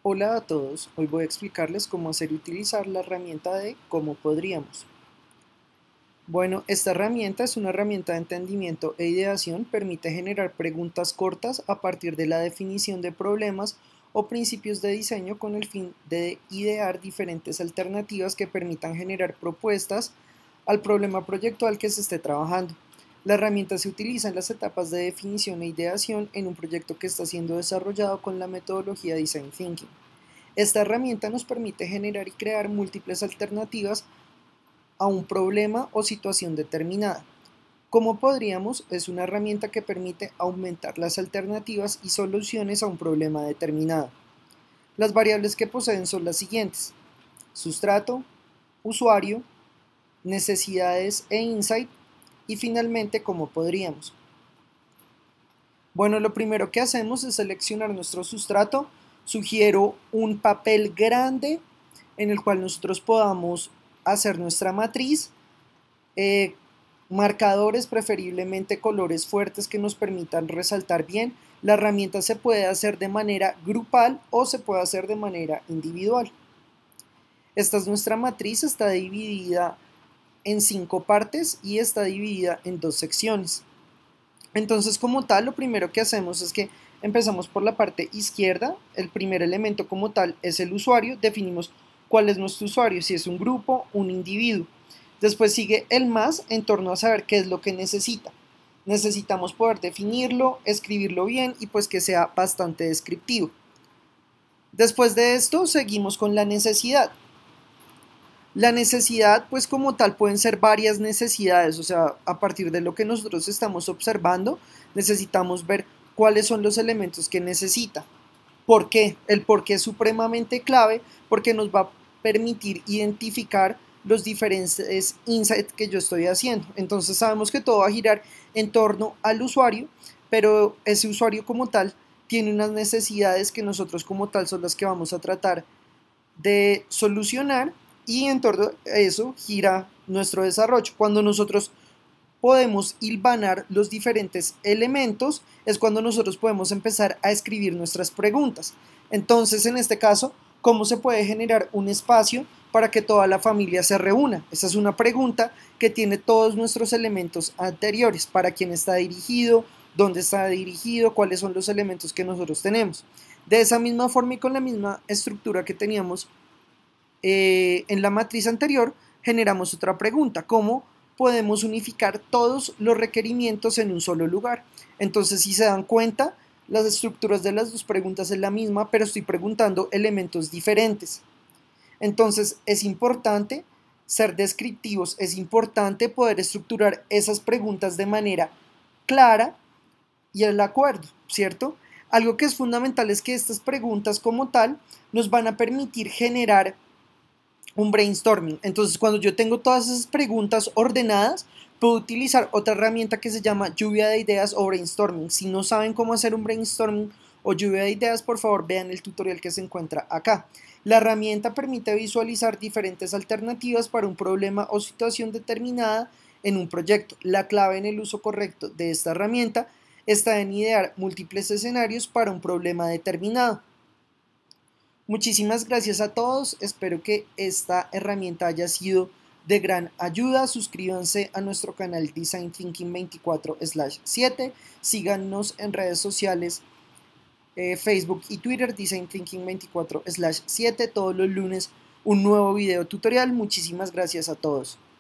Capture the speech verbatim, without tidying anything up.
Hola a todos, hoy voy a explicarles cómo hacer y utilizar la herramienta de cómo podríamos. Bueno, esta herramienta es una herramienta de entendimiento e ideación, permite generar preguntas cortas a partir de la definición de problemas o principios de diseño con el fin de idear diferentes alternativas que permitan generar propuestas al problema proyectual que se esté trabajando. La herramienta se utiliza en las etapas de definición e ideación en un proyecto que está siendo desarrollado con la metodología Design Thinking. Esta herramienta nos permite generar y crear múltiples alternativas a un problema o situación determinada. ¿Cómo podríamos? Es una herramienta que permite aumentar las alternativas y soluciones a un problema determinado. Las variables que poseen son las siguientes: sustrato, usuario, necesidades e insight, y finalmente cómo podríamos. Bueno, lo primero que hacemos es seleccionar nuestro sustrato. Sugiero un papel grande en el cual nosotros podamos hacer nuestra matriz, eh, marcadores, preferiblemente colores fuertes que nos permitan resaltar bien. La herramienta se puede hacer de manera grupal o se puede hacer de manera individual. Esta es nuestra matriz, está dividida en cinco partes y está dividida en dos secciones. Entonces, como tal, lo primero que hacemos es que empezamos por la parte izquierda. El primer elemento como tal es el usuario. Definimos cuál es nuestro usuario, si es un grupo, un individuo. Después sigue el más en torno a saber qué es lo que necesita. Necesitamos poder definirlo, escribirlo bien y pues que sea bastante descriptivo. Después de esto seguimos con la necesidad. La necesidad, pues como tal, pueden ser varias necesidades, o sea, a partir de lo que nosotros estamos observando, necesitamos ver cuáles son los elementos que necesita. ¿Por qué? El por qué es supremamente clave porque nos va a permitir identificar los diferentes insights que yo estoy haciendo. Entonces sabemos que todo va a girar en torno al usuario, pero ese usuario como tal tiene unas necesidades que nosotros como tal son las que vamos a tratar de solucionar, y en torno a eso gira nuestro desarrollo. Cuando nosotros podemos hilvanar los diferentes elementos es cuando nosotros podemos empezar a escribir nuestras preguntas. Entonces, en este caso, ¿cómo se puede generar un espacio para que toda la familia se reúna? Esa es una pregunta que tiene todos nuestros elementos anteriores: para quién está dirigido, dónde está dirigido, cuáles son los elementos que nosotros tenemos. De esa misma forma y con la misma estructura que teníamos eh, en la matriz anterior, generamos otra pregunta: ¿cómo podemos unificar todos los requerimientos en un solo lugar? Entonces, si se dan cuenta, las estructuras de las dos preguntas es la misma, pero estoy preguntando elementos diferentes. Entonces, es importante ser descriptivos, es importante poder estructurar esas preguntas de manera clara y el acuerdo, ¿cierto? Algo que es fundamental es que estas preguntas como tal nos van a permitir generar un brainstorming. Entonces, cuando yo tengo todas esas preguntas ordenadas, puedo utilizar otra herramienta que se llama lluvia de ideas o brainstorming. Si no saben cómo hacer un brainstorming o lluvia de ideas, por favor vean el tutorial que se encuentra acá. La herramienta permite visualizar diferentes alternativas para un problema o situación determinada en un proyecto. La clave en el uso correcto de esta herramienta está en idear múltiples escenarios para un problema determinado. Muchísimas gracias a todos, espero que esta herramienta haya sido de gran ayuda. Suscríbanse a nuestro canal Design Thinking veinticuatro slash siete, síganos en redes sociales, eh, Facebook y Twitter, Design Thinking veinticuatro slash siete, todos los lunes un nuevo video tutorial. Muchísimas gracias a todos.